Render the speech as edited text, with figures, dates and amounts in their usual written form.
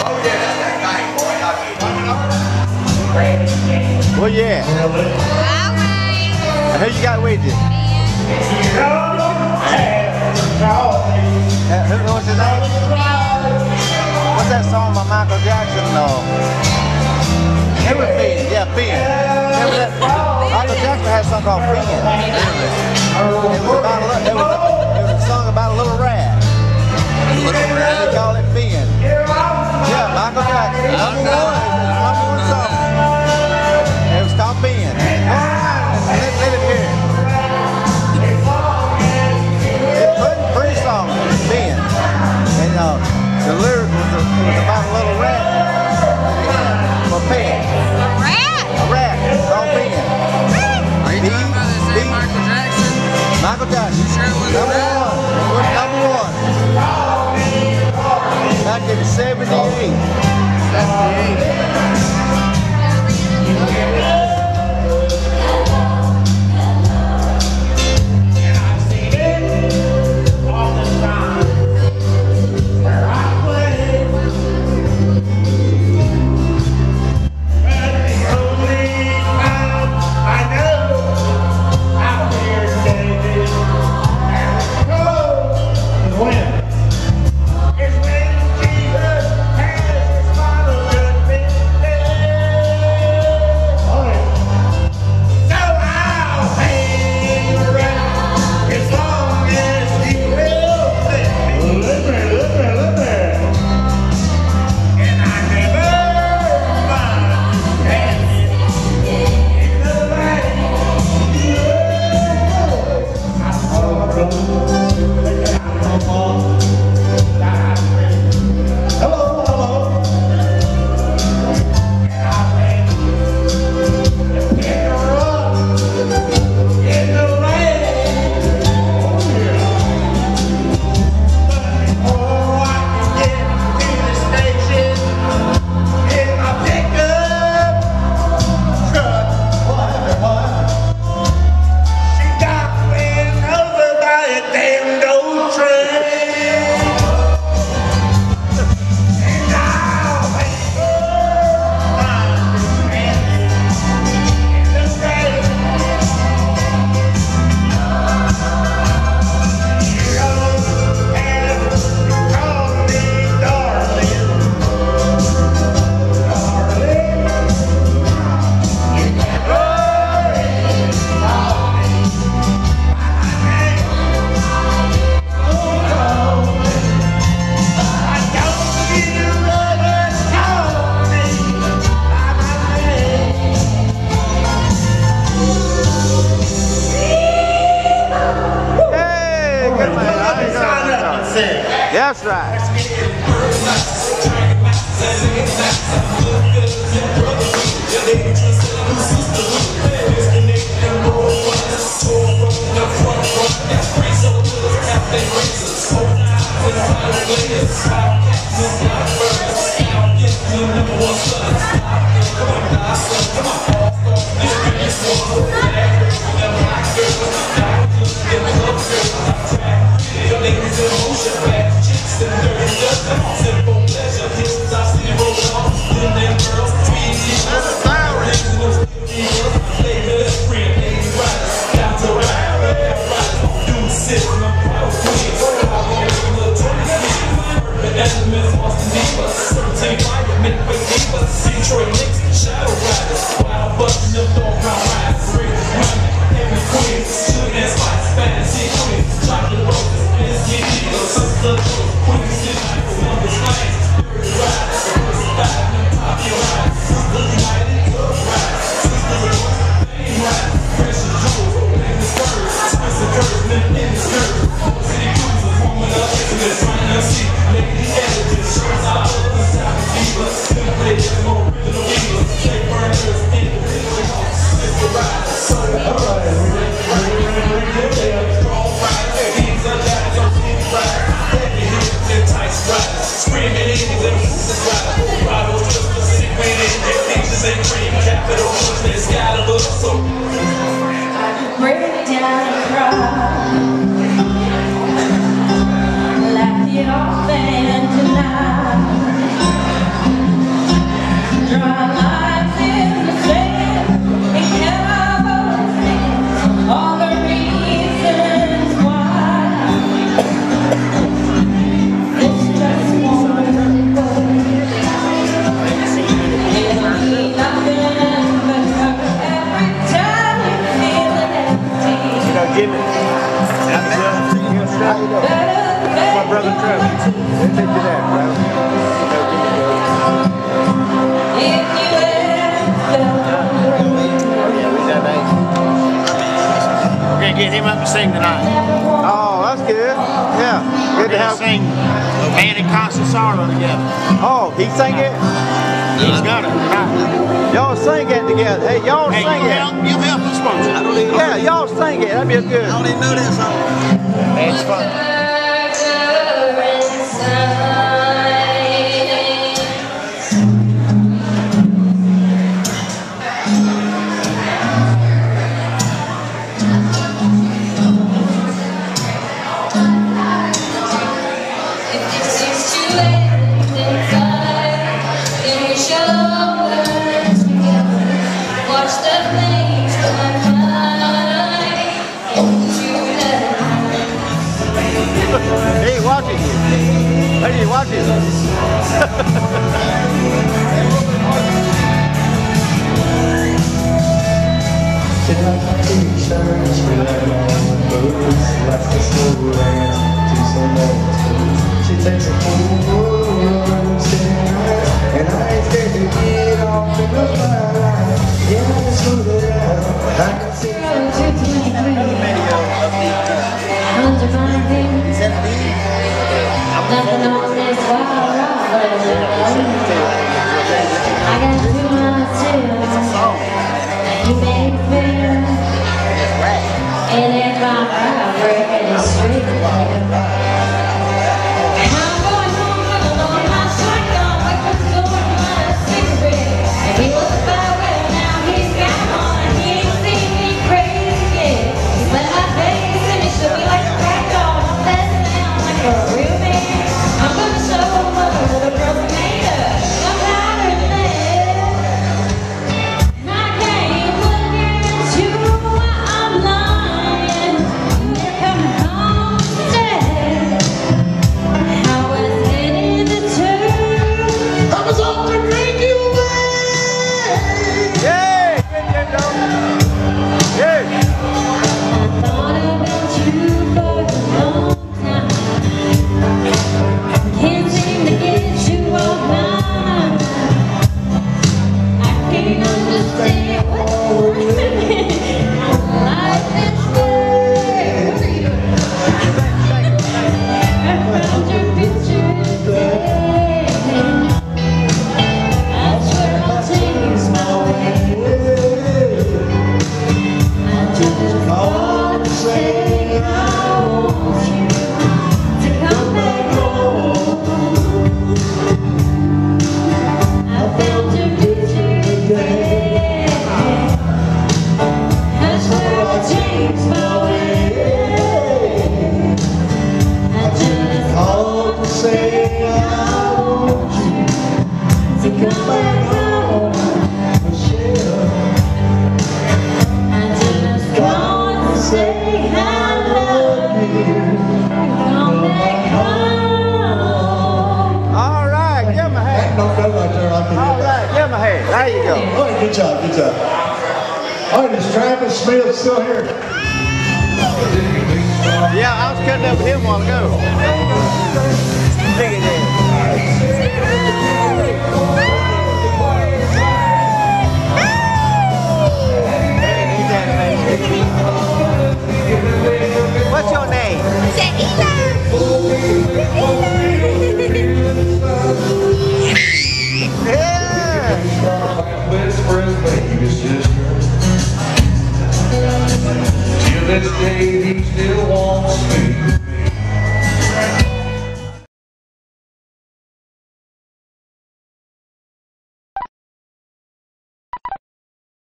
Where you at? Who you got with you? What's his name? What's that song by Michael Jackson? It was Ben. Yeah, Ben. Remember that? Michael Jackson had a song called Ben. It was a song about a little rat. They call it Ben. Yeah, Michael Jackson. Number one song. It was called Ben. Let it hear it. Pretty song, Ben. And the lyric was about a little rat. Or Ben. A rat. It's called Ben. Are you talking about the same Michael Jackson? Michael Jackson. Sure it was number one. Back in 78. 78. That's right. Brother Trevor. They take you there, Trevor. We're gonna get him up to sing tonight. Oh, that's good. Yeah, good to have. Sing Man in Constant Sorrow together. Oh, he sang it. He's got it tonight. Y'all sing it together. Hey, y'all Hey, sing it. you help us, won't you? Yeah, y'all sing it. That'd be good. I don't even know that song. It's fun. Hey, watching you. Hey, watching you. She takes a and I ain't scared to get off in the fire. Yeah, I can smooth it out. I can see Nothing on this wild ride. I got too much too. You make me feel. And if I'm power, it's straight to you. I'm going home alone, my shotgun, like a sword, my cigarette. And he was about well, now he's got on. He ain't seen me crazy yet. He let my face and he shook me like a rag doll. I'm passing out like a real man. I'm gonna show mother the girls are made of. I'm louder than that. And I can't look at you while I'm lying. You're coming home today. I was headed to church. I was off to drink you away. Yay! Good, dog. Yay! I thought about you for a long time. Can't seem to get you off my mind. I can't understand what's happening. Life this way. I found your picture today. I swear I'll change my ways. I just called to say I want you to come back home. I found your picture today. I swear I'll change my ways. I just called to say I want you to come back home. I just want to say I love you. Come back home. All right, give him a hand. no fella right there. I can All right, give him a hand. There you go. All right, good job, good job. All right, is Travis Smith still here? Yeah, I was cutting up with him a while ago. Look at that. What's your name? Yeah. Best friend, baby sister. Till this day he still wants me.